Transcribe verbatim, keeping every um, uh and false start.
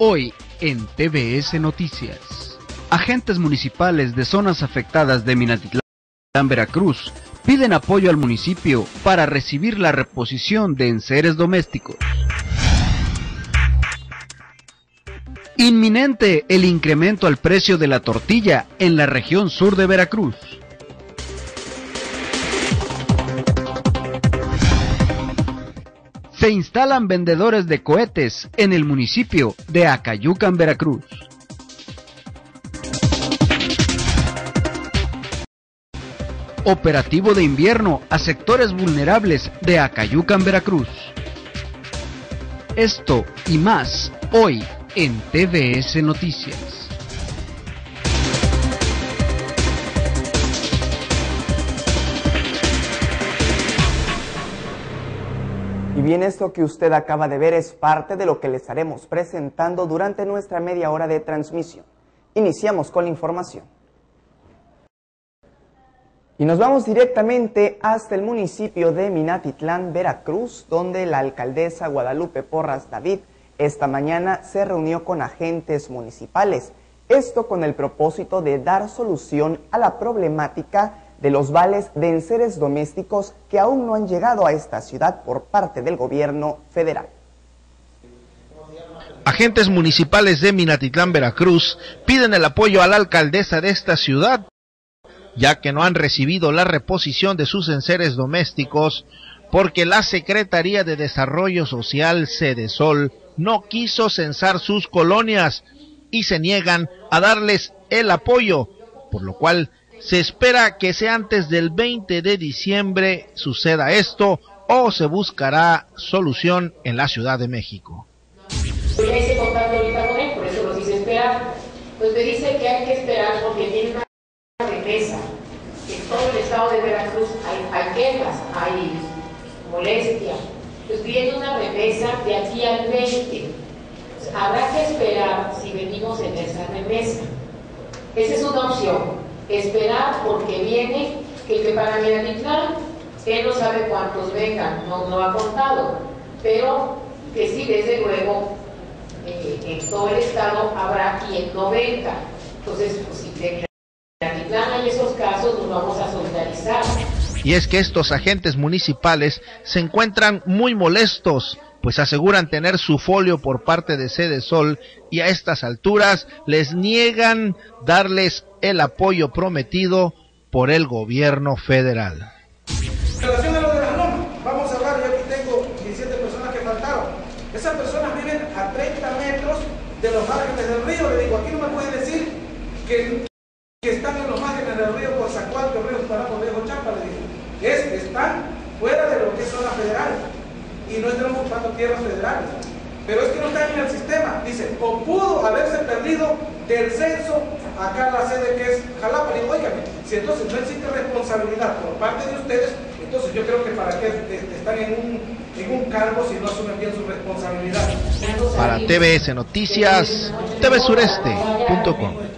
Hoy en T V S Noticias. Agentes municipales de zonas afectadas de Minatitlán, Veracruz, piden apoyo al municipio para recibir la reposición de enseres domésticos. Inminente el incremento al precio de la tortilla en la región sur de Veracruz. Se instalan vendedores de cohetes en el municipio de Acayucan, Veracruz. Operativo de invierno a sectores vulnerables de Acayucan, Veracruz. Esto y más hoy en T V S Noticias. Y bien, esto que usted acaba de ver es parte de lo que le estaremos presentando durante nuestra media hora de transmisión. Iniciamos con la información. Y nos vamos directamente hasta el municipio de Minatitlán, Veracruz, donde la alcaldesa Guadalupe Porras David esta mañana se reunió con agentes municipales. Esto con el propósito de dar solución a la problemática de los vales de enseres domésticos que aún no han llegado a esta ciudad por parte del gobierno federal. Agentes municipales de Minatitlán, Veracruz, piden el apoyo a la alcaldesa de esta ciudad, ya que no han recibido la reposición de sus enseres domésticos, porque la Secretaría de Desarrollo Social, Sedesol, no quiso censar sus colonias y se niegan a darles el apoyo, por lo cual se espera que sea antes del veinte de diciembre suceda esto o se buscará solución en la Ciudad de México. Yo ya hice contacto ahorita con él, por eso nos dice esperar. Pues me dice que hay que esperar porque tiene una remesa. En todo el estado de Veracruz hay, hay quejas, hay molestia. Pues viene una remesa de aquí al veinte. Pues habrá que esperar si venimos en esa remesa. Esa es una opción. Esperar porque viene, que, que para Minatitlán, él no sabe cuántos vengan, no, no ha contado, pero que sí, desde luego, eh, en todo el estado habrá quien no venga. Entonces, pues, si de Minatitlán hay esos casos, nos vamos a solidarizar. Y es que estos agentes municipales se encuentran muy molestos, pues aseguran tener su folio por parte de Sedesol y a estas alturas les niegan darles el apoyo prometido por el gobierno federal. En relación a lo de las normas, vamos a hablar, yo aquí tengo diecisiete personas que faltaron. Esas personas viven a treinta metros de los márgenes del río. Le digo, aquí no me pueden decir que, que están en los márgenes del río Coatzacoalcos, Río Parapos, Viejo Champa, le digo. Es que están fuera de lo que es zona federal y no están ocupando tierras federales. Pero es que no están en el sistema. Dice, o pudo haberse perdido del censo acá en la sede que es Jalapa. Digo, oigan, si entonces no existe responsabilidad por parte de ustedes, entonces yo creo que para qué están en un, en un cargo si no asumen bien su responsabilidad. Para T V S Noticias, T V Sureste punto com.